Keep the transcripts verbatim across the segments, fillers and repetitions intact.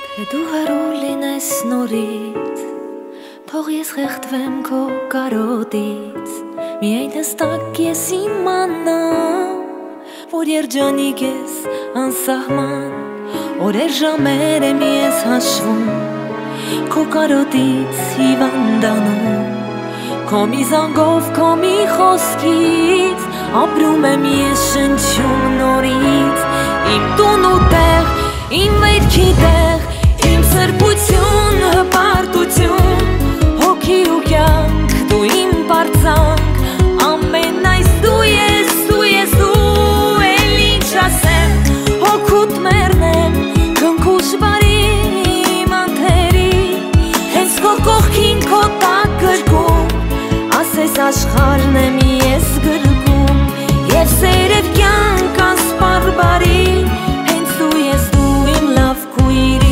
Թե դու հեռու լինես նորից, թող ես խեղդվեմ քո կարոտից, միայն հստակ ես իմանամ, որ երջանիկ ես անսահման, օրեր ժամեր եմ ես հաշվում, քո կարոտից հիվանդանում, քո մի զանգով, քո մի խոսքից, ապրում եմ ես շնչում նորից, իմ տուն ու տեղ, իմ վերքի տեղ, իմ սրբություն, հպարտություն, հոգի ու կյանք, դու իմ պարծանք, ամեն այս դու ես, դու ես դու, էլ ինչ ասեմ, հոգուտ մեռնեմ, քնքուշ բարի իմ անթերի, հենց քո կողքին քո տակ գրկում, ասես աշխարհն եմ ես գրկում, և սերև կյանք անսպառ բարի, հենց դու ես դու իմ լավ քույրի։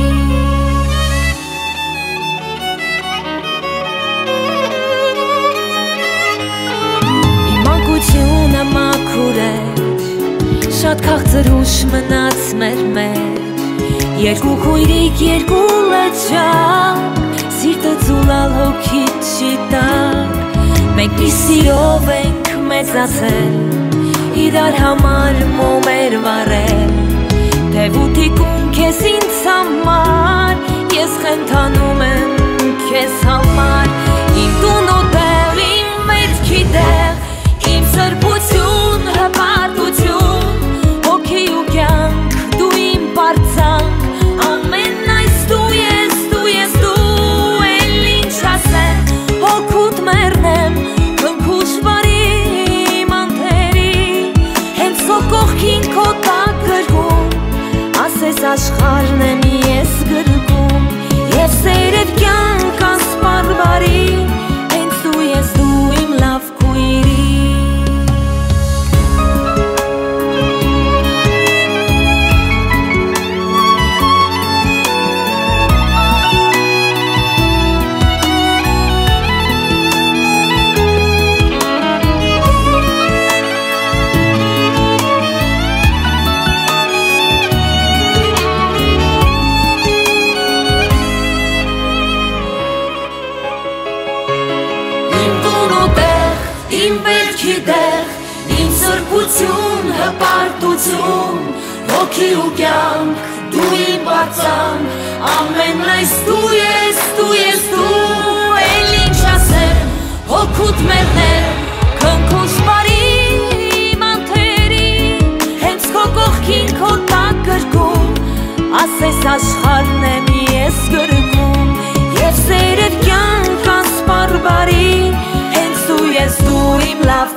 Իմ մանկությունը մաքուր էր, շատ քաղցր ուշ մնաց մեր մեջ, երկու քույրիկ, երկու լճակ, սիրտը ձուլալ հոգիդ չի տակ, մենք մի սիրով ենք մեծացել, իրար համար մոմեր վարել, թևութիկում քեզ ինձ համար, ես խենթանում եմ քեզ համար, իմ տուն ու տեղ, իմ վերքի տեղ, իմ սրբություն, հպարտություն, հոգի ու կյանք, դու իմ պարծանք, ամեն այս դու ես, դու ես դու, էլ ինչ ասեմ, հոգուտ մեռնեմ, քնքուշ բարի իմ անթերի, հենց քո կողքին քո տակ գրկում, ասես աշխարհն եմ ես գրկում, և սերև կյանք անսպառ բարի, հենց դու ես դու իմ լավ քույրի։ Իմ վերքի տեղ, իմ սրբություն, հպարտություն, հոգի ու կյանք, դու իմ պարծանք, ամեն այս դու ես, դու ես դու, էլ ինչ ասեմ, հոգուտ մեռնեմ, քնքուշ բարի իմ անթերի, հենց քո կողքին քո տակ գրկում, ասես աշխարհն եմ ես գրկում, և սերև կյանք անսպառ բարի, հենց դու ես դու իմ լավ